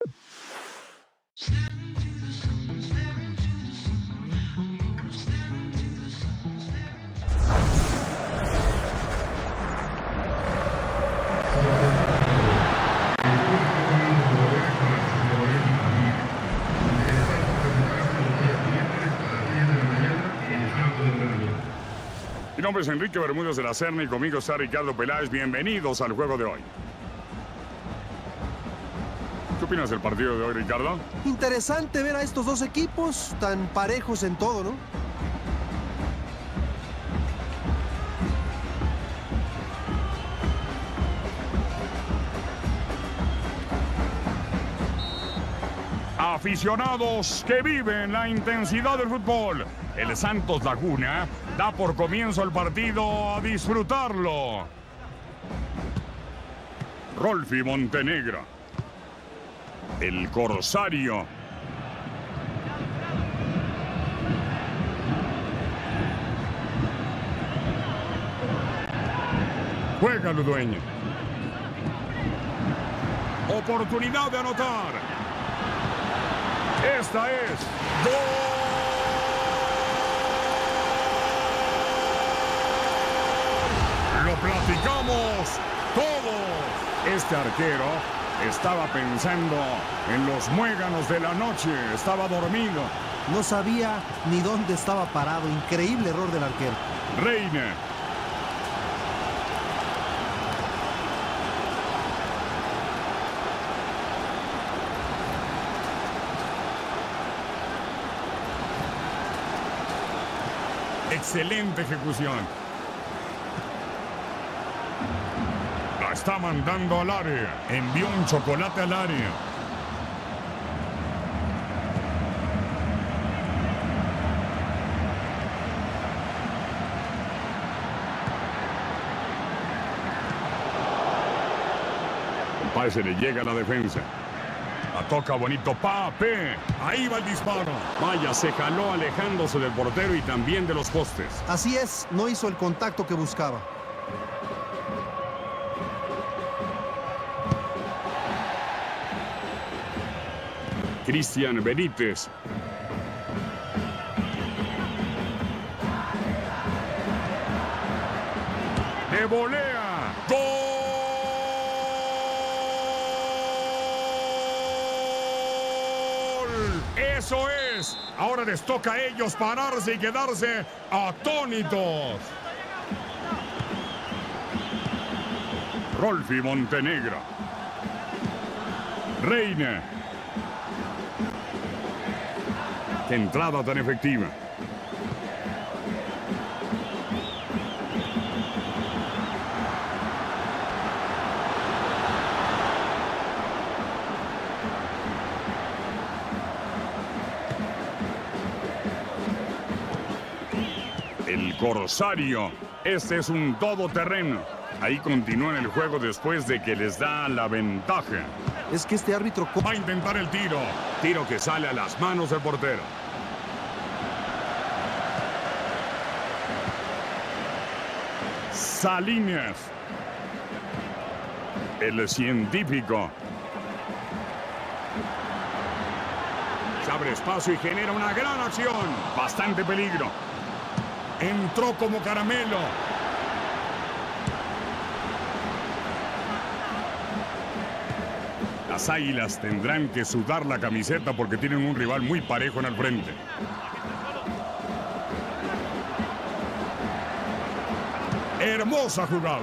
Mi nombre es Enrique Bermúdez de la Serna y conmigo está Ricardo Peláez. Bienvenidos al juego de hoy. ¿Qué opinas del partido de hoy, Ricardo? Interesante ver a estos dos equipos tan parejos en todo, ¿no? Aficionados que viven la intensidad del fútbol, el Santos Laguna da por comienzo el partido. A disfrutarlo. Rolfi Montenegro, el Corsario. Juega Ludueña. Oportunidad de anotar. Esta es ¡gol! Lo platicamos todo. Este arquero estaba pensando en los muéganos de la noche. Estaba dormido. No sabía ni dónde estaba parado. Increíble error del arquero. Reina. Excelente ejecución. La está mandando al área. Envió un chocolate al área. Compay, se le llega a la defensa. La toca bonito Pape. Ahí va el disparo. Vaya, se jaló alejándose del portero y también de los postes. Así es, no hizo el contacto que buscaba. Cristian Benítez. De volea. ¡Gol! ¡Eso es! Ahora les toca a ellos pararse y quedarse atónitos. Rolfi Montenegro. Reina. ¡Qué entrada tan efectiva! El Corsario. Este es un todoterreno. Ahí continúan el juego después de que les da la ventaja. Es que este árbitro... Va a intentar el tiro. Tiro que sale a las manos del portero. Salinas. El científico. Se abre espacio y genera una gran acción. Bastante peligro. Entró como caramelo. Las Águilas tendrán que sudar la camiseta porque tienen un rival muy parejo en el frente. Hermosa jugada.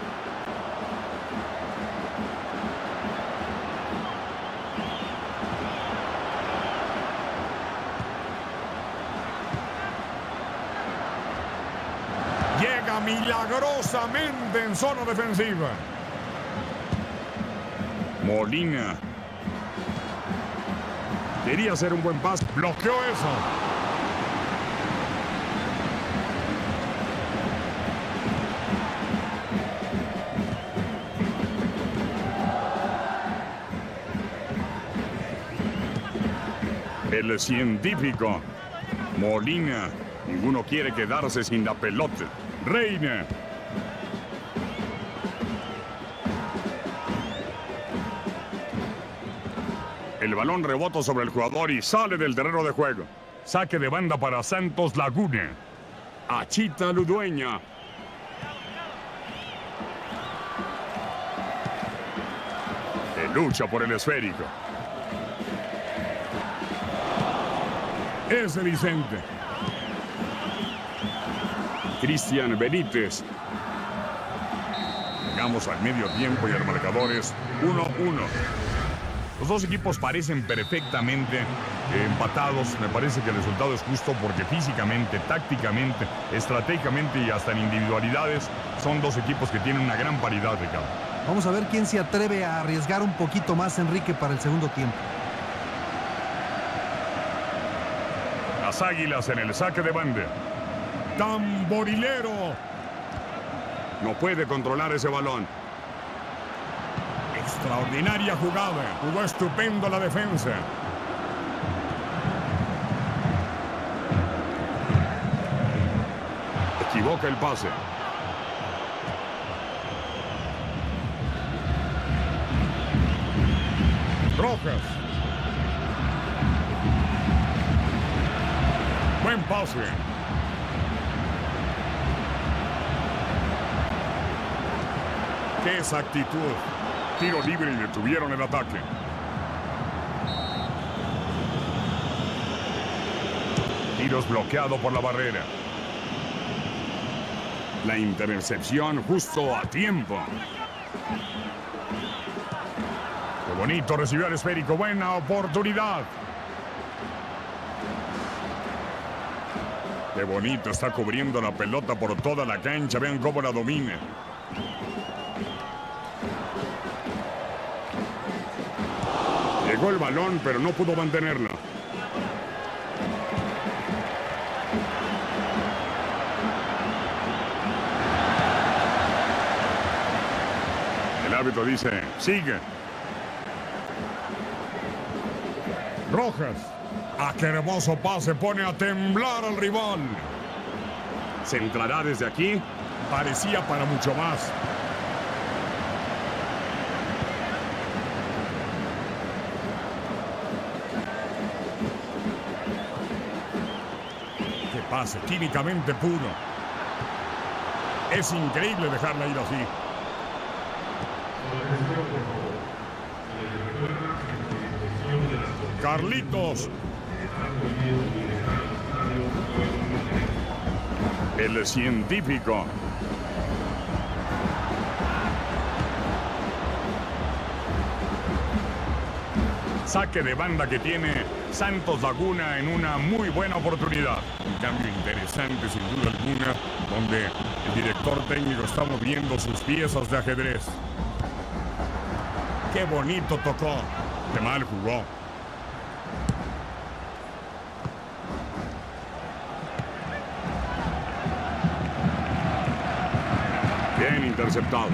Llega milagrosamente en zona defensiva. Molina. Quería hacer un buen pase. Bloqueó eso. El científico. Molina. Ninguno quiere quedarse sin la pelota. Reina. El balón rebota sobre el jugador y sale del terreno de juego. Saque de banda para Santos Laguna. Achita Ludueña. Que lucha por el esférico. Es de Vicente. Cristian Benítez. Llegamos al medio tiempo y el marcador es 1-1. Los dos equipos parecen perfectamente empatados. Me parece que el resultado es justo porque físicamente, tácticamente, estratégicamente y hasta en individualidades son dos equipos que tienen una gran paridad, Ricardo. Vamos a ver quién se atreve a arriesgar un poquito más, Enrique, para el segundo tiempo. Las Águilas en el saque de banda. Tamborilero. No puede controlar ese balón. Extraordinaria jugada. Jugó estupendo la defensa. Equivoca el pase. Rojas. Buen pase. ¡Qué exactitud! Tiro libre y detuvieron el ataque. Tiros bloqueado por la barrera. La intercepción justo a tiempo. ¡Qué bonito! Recibió el esférico. Buena oportunidad. ¡Qué bonito! Está cubriendo la pelota por toda la cancha. Vean cómo la domina. Llegó el balón, pero no pudo mantenerlo. El árbitro dice, sigue. Rojas. ¡Ah, qué hermoso pase! Pone a temblar al rival. ¿Se entrará desde aquí? Parecía para mucho más. Pase químicamente puro. Es increíble dejarla ir así. Carlitos. El científico. Saque de banda que tiene Santos Laguna en una muy buena oportunidad. Un cambio interesante sin duda alguna, donde el director técnico está moviendo sus piezas de ajedrez. ¡Qué bonito tocó! ¡Qué mal jugó! Bien interceptado.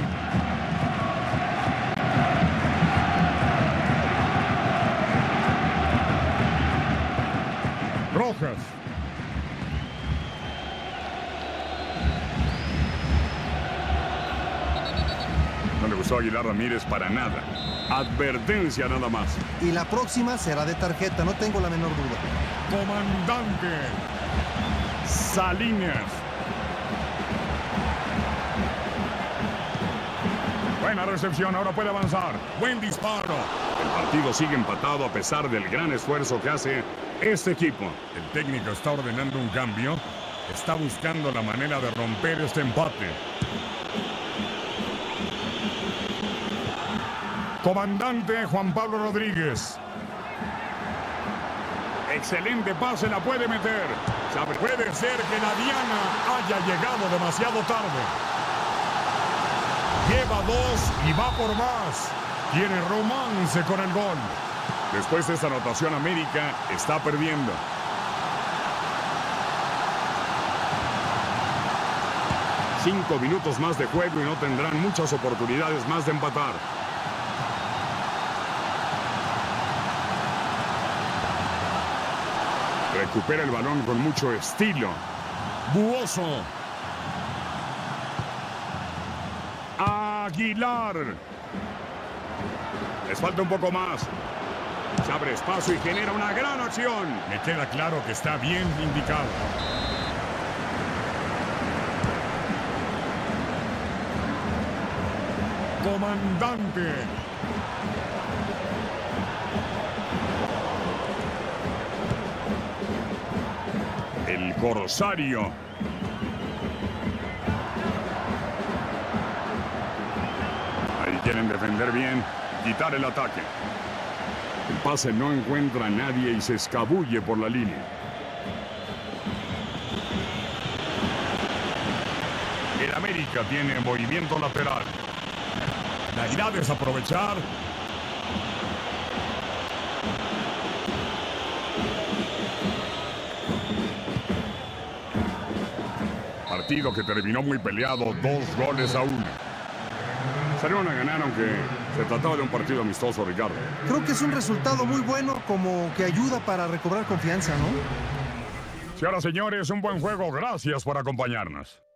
Rojas. No le gustó a Aguilar Ramírez para nada. Advertencia nada más. Y la próxima será de tarjeta, no tengo la menor duda. Comandante Salinas. Buena recepción, ahora puede avanzar. Buen disparo. El partido sigue empatado a pesar del gran esfuerzo que hace este equipo. El técnico está ordenando un cambio. Está buscando la manera de romper este empate. Comandante Juan Pablo Rodríguez. Excelente pase, la puede meter. Puede ser que la diana haya llegado demasiado tarde. Lleva dos y va por más. Tiene romance con el gol. Después de esta anotación, América está perdiendo. Cinco minutos más de juego y no tendrán muchas oportunidades más de empatar. Recupera el balón con mucho estilo. Buoso. Aguilar. Les falta un poco más. Se abre espacio y genera una gran acción. Me queda claro que está bien indicado. Comandante. El Corsario. Ahí quieren defender bien, quitar el ataque. El pase no encuentra a nadie y se escabulle por la línea. El América tiene movimiento lateral. La irá a desaprovechar. Partido que terminó muy peleado, 2-1. Salieron a ganar, aunque se trataba de un partido amistoso, Ricardo. Creo que es un resultado muy bueno, como que ayuda para recobrar confianza, ¿no? Señoras y señores, un buen juego. Gracias por acompañarnos.